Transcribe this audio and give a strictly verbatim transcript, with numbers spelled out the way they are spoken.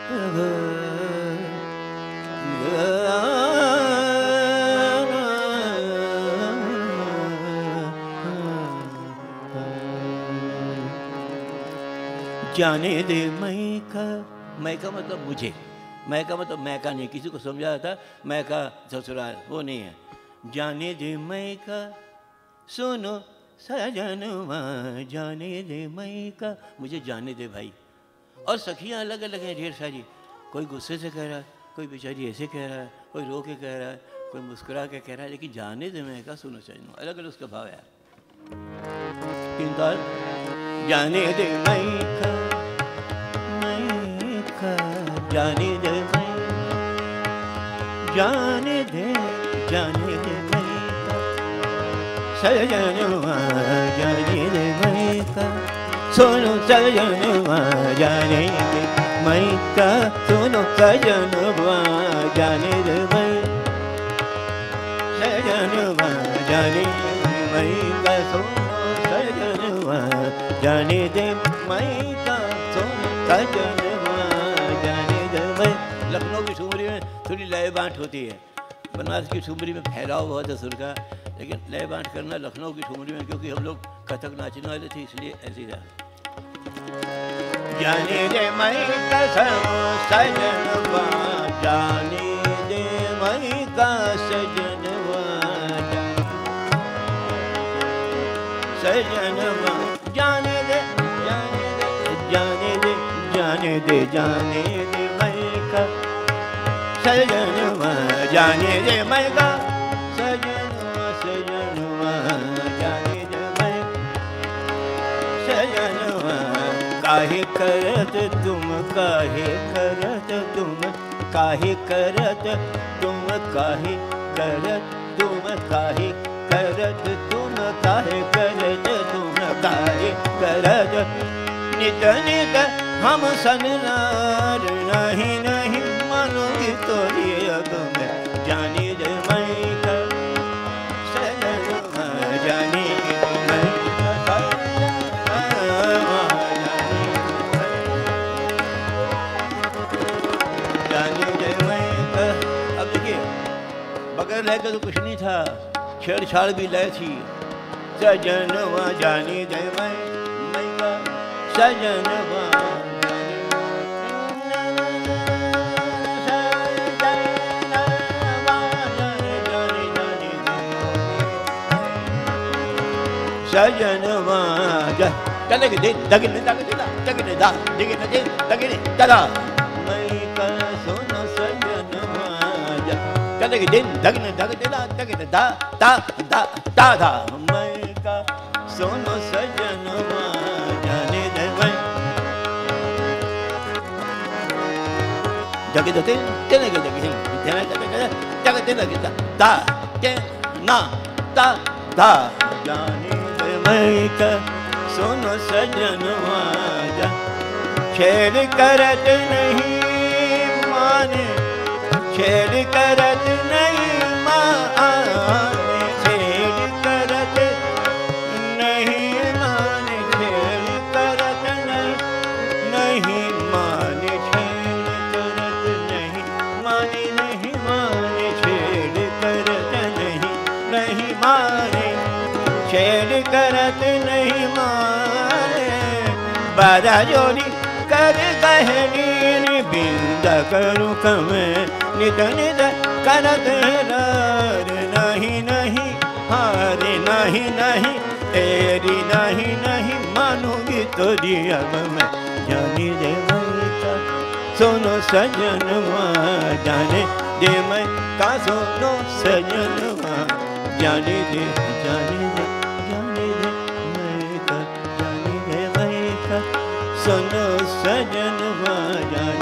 जाने दे मैं का, मैं का मतलब मुझे, मैं का मतलब मैं का नहीं, किसी को समझाया था मैं का ससुराल, वो नहीं है। जाने दे मैं का सुनो सजनवा, जाने दे मैं का, मुझे जाने दे भाई। और सखियाँ अलग अलग हैं ढेर सारी, कोई गुस्से से कह रहा है, कोई बेचारी ऐसे कह रहा है, कोई रो के कह रहा है, कोई मुस्कुरा के कह रहा है, लेकिन जाने दे मैं का सुनो सजनवा, अलग अलग उसका भाव है। जाने दे मैं का, मैं का, जाने दे मैं, जाने दे, जाने दे मैं का सजनवा, जाने दे मैं का सुनो सजनवा, जाने दे मैं का सुनो सजनवा, जाने दे मैं सजनवा, जाने दे मैं का सुनो सजनवा, जाने दे मैं का सुनो सजनवा, जाने दे मैं। लखनऊ की ठुमरी में थोड़ी लय बाँट होती है, बनारस की ठुमरी में फैलाव बहुत है सुर का, लेकिन लय बाँट करना लखनऊ की ठुमरी में, क्योंकि हम लोग कथक नाचने वाले थे इसलिए ऐसी रहा। जाने दे मैं का सजनवा, जाने दे मैं का सजनवा, सजनवा, जाने दे, जाने दे, जाने दे, जाने दे, जाने दे मैं का सजनवा, जाने दे मैं का सजनवा, सजनवा, जाने दे मैं सजनवा। काहे करत तुम, काहे करत तुम, काहे करत तुम, काहे करत तुम, काहे करत तुम, काहे करत तुम, काहे करत नित नित हम सननार, नहीं नहीं मानोगी तोरी अब मैं, जाने दे मैं का सजनवा, जाने दे मैं का सजनवा, जाने दे मैं का। अब देखिए बगैर लय का तो कुछ नहीं था, छेड़छाड़ भी लय थी। सजनवा जाने दे मैं, मैं का सजनवा, सजनवा चले गए दगने दगने दगने दा दगने दे दगने दादा, मैं का सुनो सजनवा, चले गए दगने दगने दा दगने दा दा दा दा दा, मैं का सुनो सजनवा, जाने दे मैं जगे दे तेने के जगे तेने जगे तेने के दा के ना दा दा, जाने मैं का सुनो सजनवा, छेड़ करत नहीं माने, छेड़ करत नहीं माने, छेड़ करत नहीं माने, छेड़ करत नहीं नहीं माने, छेड़ करत नहीं माने, नहीं माने, छेड़ करत नहीं नहीं माने, छेड़ करत नहीं माने, बाजा जोड़ी कर गहनी बिंद करूँ कमे, नित नित करत रार, नहीं नहीं हारे, नहीं नहीं तेरी, नहीं नहीं मानूंगी तोरी अब मैं, जाने दे मैं का सुनो सजनवा, जाने दे मैं का सुनो सजनवा, जाने दे, जाने दे, जाने दे मैं का, जाने दे मैं का सुनो सजनवा, जाने